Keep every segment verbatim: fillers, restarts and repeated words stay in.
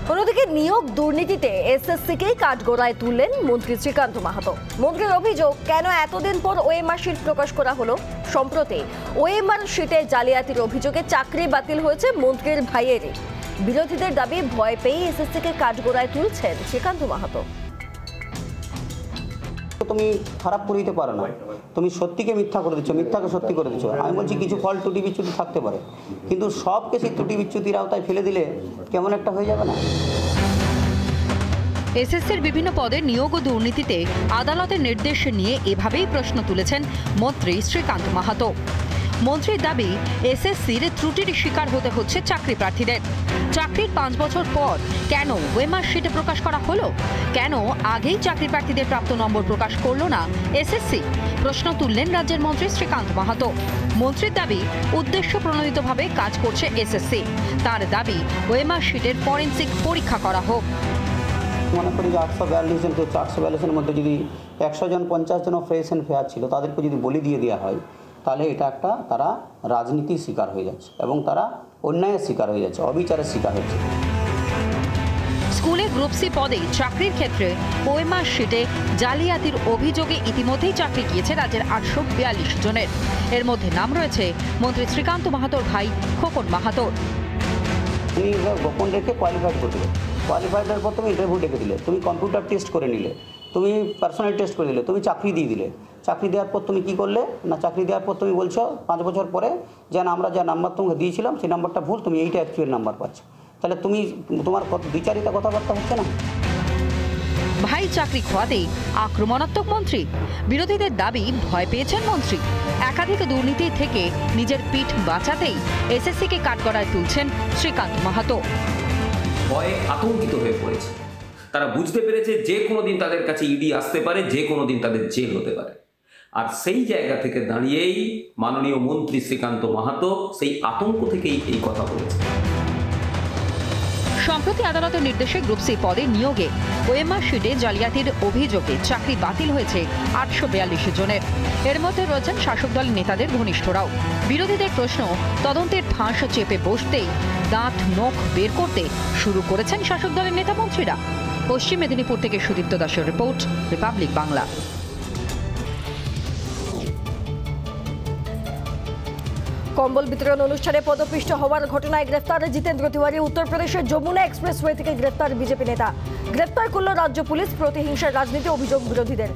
অন্যদিকে নিয়োগ দুর্নীতিতে এসএসসিকেই কাঠগড়ায় তুললেন মন্ত্রী শ্রীকান্ত মাহাতো। মন্ত্রীর অভিযোগ, কেন এতদিন পর ওএমআর শিট প্রকাশ করা হলো? সম্প্রতি ওএমআর শিটে জালিয়াতির অভিযোগে চাকরি বাতিল হয়েছে মন্ত্রীর ভাইয়েরই। বিরোধীদের দাবি, ভয় পেয়ে এসএসসিকে কাঠগড়ায় তুলছেন শ্রীকান্ত মাহাতো। তুমি খারাপ করে দিতে পারো না, তুমি সত্যিকে মিথ্যা করে দিচ্ছ, মিথ্যাকে সত্যি করে দিচ্ছ। আমি বলছি কিছু ফল ত্রুটি বিচ্যুতি থাকতে পারে, কিন্তু সবকে সেই ত্রুটি বিচ্যুতির আওতায় ফেলে দিলে কেমন একটা হয়ে যাবে না? এসএসসির বিভিন্ন পদে নিয়োগ ও দুর্নীতিতে আদালতের নির্দেশ নিয়ে এভাবেই প্রশ্ন তুলেছেন মন্ত্রী শ্রীকান্ত মাহাতো। মন্ত্রীর দাবি, এসএসসির ত্রুটির শিকার হতে হচ্ছে চাকরি প্রার্থীদের। চাকরির পাঁচ বছর পর কেন ওএমআর শিটে প্রকাশ করা হলো? কেন আগেই চাকরি প্রার্থীদের প্রাপ্ত নম্বর প্রকাশ করলো না এসএসসি? প্রশ্ন তুললেন রাজ্যের মন্ত্রী শ্রীকান্ত মাহাতো। মন্ত্রীর দাবি, উদ্দেশ্য প্রণোদিতভাবে কাজ করছে এসএসসি। তার দাবি, ওএমআর শিটের ফরেনসিক পরীক্ষা করা হোক। মনে করি যে আটশো বিয়াল্লিশ জন তো চারশো বিয়াল্লিশের মধ্যে যদি একশো জন পঞ্চাশ জন ফ্রেশ অ্যান্ড ফেয়ার ছিল, তাদেরকে যদি বলি দিয়ে দেওয়া হয়, তাহলে এটা একটা তারা রাজনীতির শিকার হয়ে যাচ্ছে এবং তারা অন্যায়ের শিকার হয়ে যাচ্ছে, অবিচারের শিকার হচ্ছে। স্কুলে গ্রুপ সি পদে চাকরির ক্ষেত্রে ওএমআর শিটে জালিয়াতির অভিযোগে ইতিমধ্যেই চাকরি গিয়েছে রাজ্যের আটশো বিয়াল্লিশ জনের। এর মধ্যে নাম রয়েছে মন্ত্রী শ্রীকান্ত মাহাতোর ভাই খোকন মাহাতোর। তুমি গোপন রেখে কোয়ালিফাইড করে দিলে, কোয়ালিফাইডের পর তুমি ইন্টারভিউ ডেকে দিলে, তুমি কম্পিউটার টেস্ট করে নিলে, তুমি পার্সোনাল টেস্ট করে দিলে, তুমি চাকরি দিয়ে দিলে। চাকরি দেওয়ার পর তুমি কী করলে না, চাকরি দেওয়ার পর তুমি বলছো পাঁচ বছর পরে যেন আমরা যা নাম্বার তোমাকে দিয়েছিলাম সেই নাম্বারটা ভুল, তুমি এইটা অ্যাকচুয়াল নাম্বার পাচ্ছ। তাহলে তুমি তোমার দ্বিচারিতা কথাবার্তা হচ্ছে না? ভাই চাকরি খোয়াতেই আক্রমণাত্মক মন্ত্রী। বিরোধীদের দাবি, ভয় পেয়েছেন মন্ত্রী। একাধিক দুর্নীতি থেকে নিজের পিঠ বাঁচাতেই এসএসসিকে কাঠগড়ায় তুলছেন শ্রীকান্ত মাহাতো। ভয়ে আতঙ্কিত হয়ে পড়েছে। তারা বুঝতে পেরেছে যে কোনো দিন তাদের কাছে ইডি আসতে পারে, যে কোনো দিন তাদের জেল হতে পারে। আর সেই জায়গা থেকে দাঁড়িয়েই মাননীয় মন্ত্রী শ্রীকান্ত মাহাতো সেই আতঙ্ক থেকেই এই কথা বলেছে। সম্প্রতি আদালতের নির্দেশে গ্রুপ সি পদে নিয়োগে ওএমআর শিটে জালিয়াতির অভিযোগে চাকরি বাতিল হয়েছে আটশো বিয়াল্লিশ জনের। এর মধ্যে রয়েছেন শাসক দলের নেতাদের ঘনিষ্ঠরাও। বিরোধীদের প্রশ্ন, তদন্তের ফাঁস চেপে বসতেই দাঁত নখ বের করতে শুরু করেছেন শাসক দলের নেতা মন্ত্রীরা। পশ্চিম মেদিনীপুর থেকে সুদীপ্ত দাসের রিপোর্ট, রিপাবলিক বাংলা। কম্বল বিতরণ অনুষ্ঠানে পদপিষ্ট হওয়ার ঘটনায় গ্রেফতার জিতেন্দ্র তিওয়ারি। উত্তরপ্রদেশের যমুনা এক্সপ্রেসওয়ে থেকে গ্রেফতার বিজেপি নেতা। গ্রেফতার করল রাজ্য পুলিশ। প্রতিহিংসার রাজনীতি অভিযোগ বিরোধীদের।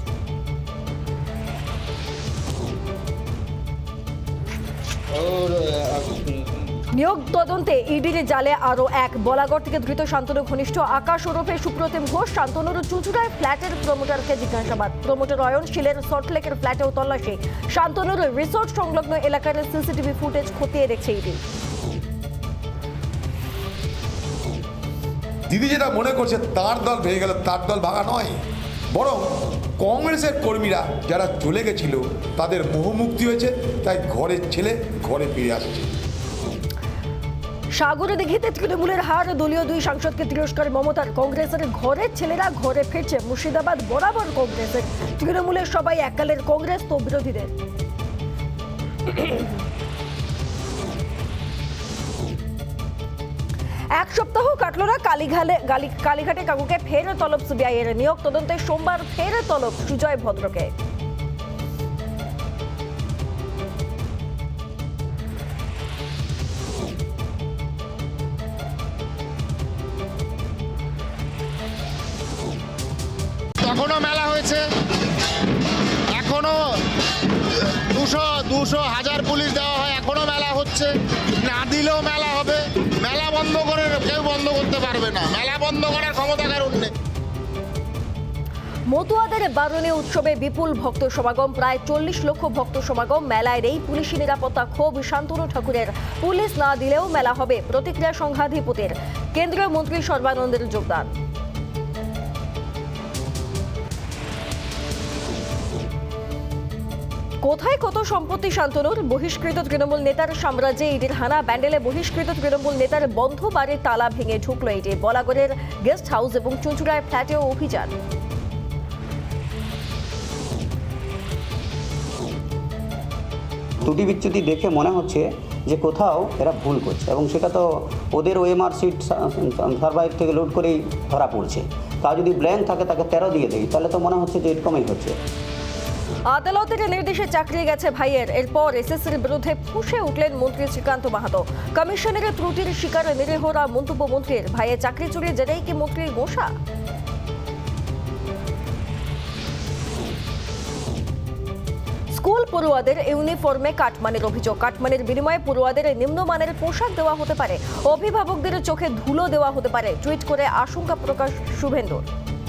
নিয়োগ তদন্তে ইডির জালে আরও এক। বলাগড় থেকে ধৃত শান্তনু ঘনিষ্ঠ আকাশ ওরফে সুপ্রতিম ঘোষ। শান্তনুর চুঁচুড়ায় ফ্ল্যাটের প্রমোটারকে জিজ্ঞাসাবাদ। প্রমোটার অয়নশীলের সল্টলেকের ফ্ল্যাটেও তল্লাশি। শান্তনুর রিসোর্ট সংলগ্ন এলাকার সিসিটিভি ফুটেজ খতিয়ে দেখছে ইডি। দিদি যেটা মনে করছে তার দল ভেঙে গেল, তার দল ভাঙা নয়, বরং কংগ্রেসের কর্মীরা যারা চলে গেছিল তাদের মোহমুক্তি হয়েছে, তাই ঘরের ছেলে ঘরে ফিরে আসছে। সাগরে দিঘিতে তৃণমূলের হার। দলীয় দুই সাংসদকে তিরস্কার মমতার। কংগ্রেসের ঘরের ছেলেরা ঘরে ফিরছে। মুর্শিদাবাদ বরাবর কংগ্রেসের। তৃণমূলের সবাই এককালের কংগ্রেস তো বিরোধীদের। এক সপ্তাহ কাটল না কালীঘাটে কালীঘাটে কাকুকে ফের তলব সিবিআই এর। নিয়োগ তদন্তে সোমবার ফের তলব সুজয় ভদ্রকে। এখনো মেলা হয়েছে, এখনো দুশো দুশো হাজার পুলিশ দেওয়া হয়, এখনো মেলা হচ্ছে। না দিলেও মেলা হবে। মেলা বন্ধ করে কেউ বন্ধ করতে পারবে না। মেলা বন্ধ করার ক্ষমতা কারণ নেই। মতুয়াদের বারণে উৎসবে বিপুল ভক্ত সমাগম। প্রায় চল্লিশ লক্ষ ভক্ত সমাগম। মেলায় এই পুলিশি নিরাপত্তা ক্ষোভ শান্তনু ঠাকুরের। পুলিশ না দিলেও মেলা হবে, প্রতিক্রিয়া সংঘাধিপতির। কেন্দ্রীয় মন্ত্রী সর্বানন্দের যোগদান। কোথায় কত সম্পত্তি শান্তনুর? বহিষ্কৃত তৃণমূল নেতার সাম্রাজ্যে ইডির হানা। ব্যান্ডেলে বহিষ্কৃত তৃণমূল নেতার বন্ধ বাড়ির তালা ভেঙে ঢুকল ইডি। বলাগড়ের গেস্ট হাউস এবং চুঁচুড়ায় ফ্ল্যাটেও অভিযান। ত্রুটি বিচ্যুতি দেখে মনে হচ্ছে যে কোথাও এরা ভুল করছে, এবং সেটা তো ওদের ওএমআর সিট সার্ভাইভ থেকে লোড করেই ধরা পড়ছে। তা যদি ব্ল্যাঙ্ক থাকে তাকে তেরো দিয়ে দেয়, তাহলে তো মনে হচ্ছে যে এরকমই হচ্ছে। আদালতের নির্দেশে চাকরি গেছে ভাইয়ের, এরপর এসএসসির বিরুদ্ধে ফুঁসে উঠলেন মন্ত্রী শ্রীকান্ত মাহাতো। কমিশনের ত্রুটির শিকার নিরীহরা মন্তব্য মন্ত্রীর, ভাইয়ের চাকরি চুরির জেরেই কি মন্ত্রীর গোসা? স্কুল পড়ুয়াদের ইউনিফর্মে কাটমানির অভিযোগ, কাটমানির বিনিময়ে পড়ুয়াদের নিম্নমানের পোশাক দেওয়া হতে পারে, অভিভাবকদের চোখে ধুলো দেওয়া হতে পারে, টুইট করে আশঙ্কা প্রকাশ শুভেন্দুর।